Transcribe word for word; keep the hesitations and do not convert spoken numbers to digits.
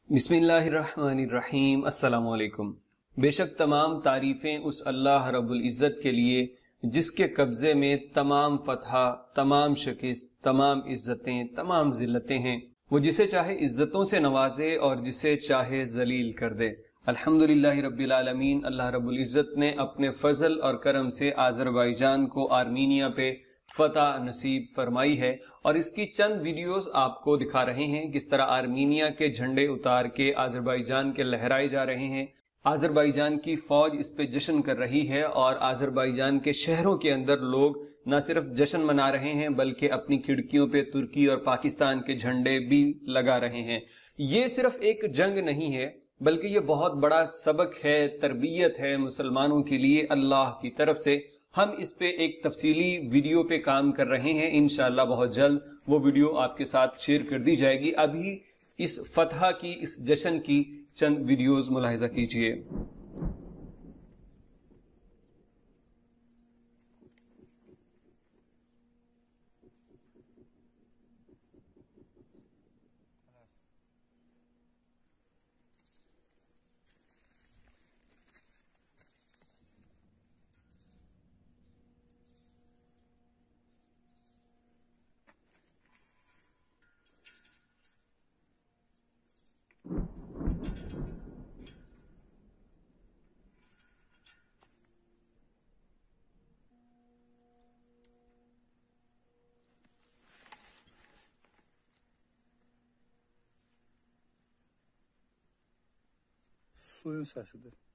बिस्मिल्लाहिर्रहमानिर्रहीम। अस्सलामु अलैकुम। बेशक तमाम तारीफ़ें उस अल्लाह रब्बुल इज़्ज़त के लिए जिसके कब्ज़े में तमाम फ़तह, तमाम शिकस्त, तमाम इज़्ज़तें, तमाम ज़िल्लतें हैं। वो जिसे चाहे इज़्ज़तों से नवाजे और जिसे चाहे ज़लील कर दे। अल्हम्दुलिल्लाहि रब्बिल आलमीन। अल्लाह रब्बुल इज़्ज़त ने अपने फ़ज़ल और करम से आज़रबाईजान को आर्मीनिया पे फतह नसीब फरमाई है और इसकी चंद वीडियोस आपको दिखा रहे हैं किस तरह आर्मीनिया के झंडे उतार के आज़रबाईजान के लहराए जा रहे हैं। आज़रबाईजान की फौज इस पे जश्न कर रही है और आज़रबाईजान के शहरों के अंदर लोग न सिर्फ जश्न मना रहे हैं बल्कि अपनी खिड़कियों पे तुर्की और पाकिस्तान के झंडे भी लगा रहे हैं। ये सिर्फ एक जंग नहीं है बल्कि ये बहुत बड़ा सबक है, तरबियत है मुसलमानों के लिए अल्लाह की तरफ से। हम इस पे एक तफसीली वीडियो पे काम कर रहे हैं। इंशाअल्लाह बहुत जल्द वो वीडियो आपके साथ शेयर कर दी जाएगी। अभी इस फतह की, इस जश्न की चंद वीडियोस मुलाहिजा कीजिए। Suyun səsidir.